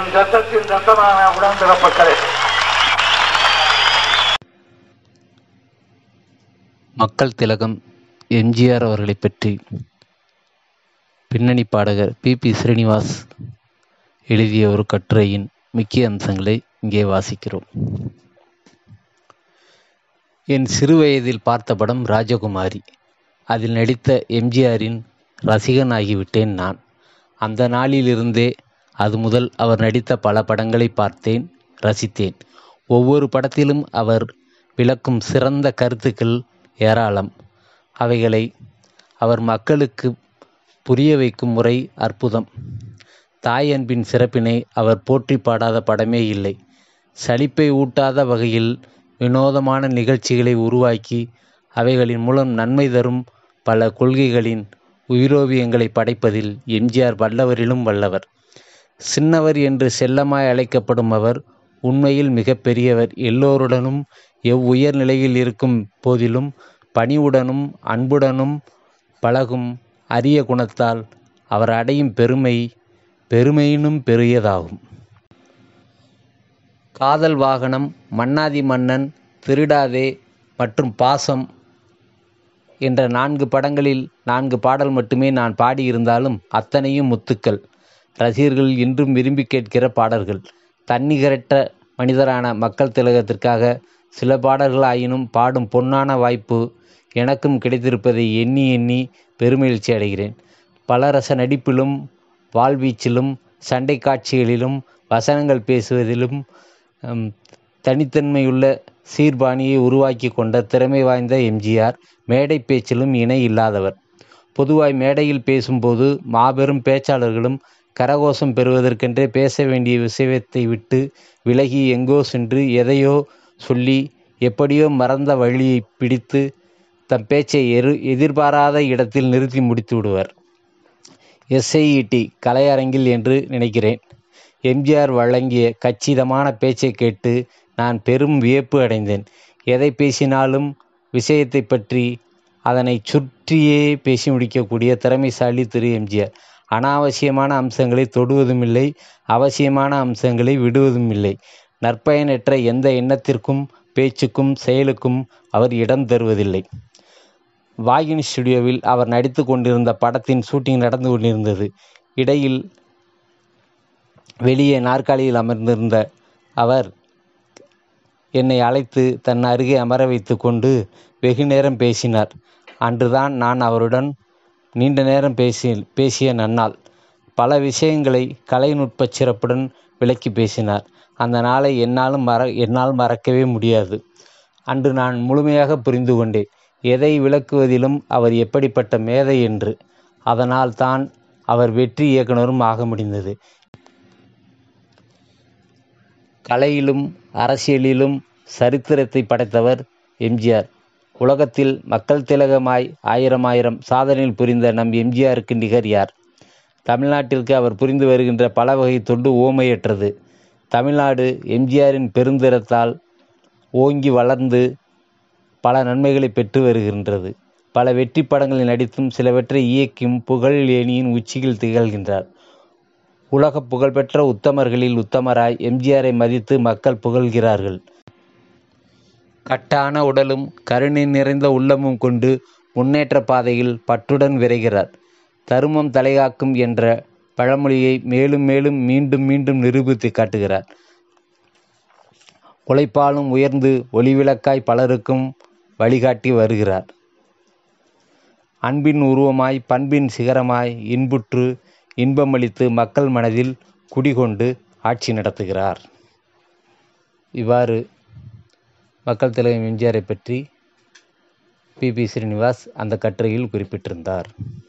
என் ரத்தத்தின் ரத்தமான உடன்பிறப்பட்டது. மக்கள் திலகம் எம்ஜிஆர் அவர்களை பற்றி பின்னணி பாடகர் பி ஸ்ரீனிவாஸ் எழுதிய ஒரு கட்டுரையின் முக்கிய அம்சங்களை இங்கே வாசிக்கிறோம். என் சிறுவயதில் பார்த்த படம் ராஜகுமாரி. அதில் நடித்த எம்ஜிஆரின் ரசிகன் ஆகிவிட்டேன் நான். அந்த நாளிலிருந்தே அது முதல் அவர் நடித்த பல படங்களை பார்த்தேன், ரசித்தேன். ஒவ்வொரு படத்திலும் அவர் விளக்கும் சிறந்த கருத்துக்கள் ஏராளம். அவைகளை அவர் மக்களுக்கு புரிய வைக்கும் முறை அற்புதம். தாய் அன்பின் சிறப்பினை அவர் போற்றி பாடாத படமே இல்லை. சலிப்பை ஊட்டாத வகையில் வினோதமான நிகழ்ச்சிகளை உருவாக்கி அவைகளின் மூலம் நன்மை தரும் பல கொள்கைகளின் உயிரோவியங்களை படைப்பதில் எம்ஜிஆர் வல்லவரிலும் வல்லவர். சின்னவர் என்று செல்லமாய் அழைக்கப்படும் அவர் உண்மையில் மிக பெரியவர். எல்லோருடனும் உயர் நிலையில் இருக்கும் போதிலும் பணிவுடனும் அன்புடனும் பழகும் அரிய குணத்தால் அவர் அடையும் பெருமையினும் பெரியதாகும். காதல் வாகனம், மன்னாதி மன்னன், திருடாதே மற்றும் பாசம் என்ற 4 படங்களில் 4 பாடல் மட்டுமே நான் பாடியிருந்தாலும் அத்தனையும் முத்துக்கள். ரசிகர்கள் இன்றும் விரும்பி கேட்கிற பாடல்கள். தன்னிகரற்ற மனிதரான மக்கள் திலகத்திற்காக சில பாடல்கள் ஆயினும் பாடும் பொன்னான வாய்ப்பு எனக்கும் கிடைத்திருப்பதை எண்ணி எண்ணி பெருமகிழ்ச்சி அடைகிறேன். பலரச நடிப்பிலும் வாழ்வீச்சிலும் சண்டை காட்சிகளிலும் வசனங்கள் பேசுவதிலும் தனித்தன்மையுள்ள சீர்பாணியை உருவாக்கி கொண்ட திறமை வாய்ந்த எம்ஜிஆர் மேடை பேச்சிலும் இணை இல்லாதவர். பொதுவாய் மேடையில் பேசும்போது மாபெரும் பேச்சாளர்களும் கரகோஷம் பெறுவதற்கென்றே பேச வேண்டிய விஷயத்தை விட்டு விலகி எங்கோ சென்று எதையோ சொல்லி எப்படியோ மறந்த வழியை பிடித்து தம் பேச்சை எதிர்பாராத இடத்தில் நிறுத்தி முடித்து விடுவர். SIET கலையரங்கில் என்று நினைக்கிறேன். எம்ஜிஆர் வழங்கிய கச்சிதமான பேச்சை கேட்டு நான் பெரும் வியப்பு அடைந்தேன். எதை பேசினாலும் விஷயத்தை பற்றி அதனை சுற்றியே பேசி முடிக்கக்கூடிய திறமைசாலி திரு எம்ஜிஆர். அனாவசியமான அம்சங்களை தொடுவதுமில்லை, அவசியமான அம்சங்களை விடுவதும் இல்லை. நற்பயனற்ற எந்த எண்ணத்திற்கும் பேச்சுக்கும் செயலுக்கும் அவர் இடம் தருவதில்லை. வாகினி ஸ்டுடியோவில் அவர் நடித்து கொண்டிருந்த படத்தின் ஷூட்டிங் நடந்து கொண்டிருந்தது. இடையில் வெளியே நாற்காலியில் அமர்ந்திருந்த அவர் என்னை அழைத்து தன் அருகே அமர வைத்து கொண்டு வெகு நேரம் பேசினார். அன்றுதான் நான் அவருடன் நீண்ட நேரம் பேசிய நன்னாள். பல விஷயங்களை கலைநுட்ப சிறப்புடன் விளக்கி பேசினார். அந்த நாளை என்னால் மறக்கவே முடியாது. அன்று நான் முழுமையாக புரிந்து கொண்டேன் எதை விளக்குவதிலும் அவர் எப்படிப்பட்ட மேதை என்று. அதனால் தான் அவர் வெற்றி இயக்குனரும் ஆக முடிந்தது. கலையிலும் அரசியலிலும் சரித்திரத்தை படைத்தவர் எம்ஜிஆர். உலகத்தில் மக்கள் திலகமாய் ஆயிரம் சாதனையில் புரிந்த நம் எம்ஜிஆருக்கு நிகர் யார்? தமிழ்நாட்டிற்கு அவர் புரிந்து வருகின்ற பல வகை தொண்டு ஓமையற்றது. தமிழ்நாடு எம்ஜிஆரின் பெருந்திறத்தால் ஓங்கி வளர்ந்து பல நன்மைகளை பெற்று வருகின்றது. பல வெற்றி படங்களில் நடித்தும் சிலவற்றை இயக்கியும் புகழ் ஏணியின் உச்சியில் திகழ்கின்றார். உலக புகழ்பெற்ற உத்தமர்களில் உத்தமராய் எம்ஜிஆரை மதித்து மக்கள் புகழ்கிறார்கள். கட்டான உடலும் கருணை நிறைந்த உள்ளமும் கொண்டு முன்னேற்ற பாதையில் பற்றுடன் விரைகிறார். தருமம் தலைகாக்கும் என்ற பழமொழியை மேலும் மேலும் மீண்டும் மீண்டும் நிரூபித்து காட்டுகிறார். உழைப்பாலும் உயர்ந்து ஒளிவிளக்காய் பலருக்கும் வழிகாட்டி வருகிறார். அன்பின் உருவமாய் பண்பின் சிகரமாய் இன்புற்று இன்பமளித்து மக்கள் மனதில் குடிகொண்டு ஆட்சி நடத்துகிறார். இவ்வாறு மக்கள் திலகம் எம்ஜிஆரை பற்றி பி ஸ்ரீனிவாஸ் அந்த கட்டுரையில் குறிப்பிட்டிருந்தார்.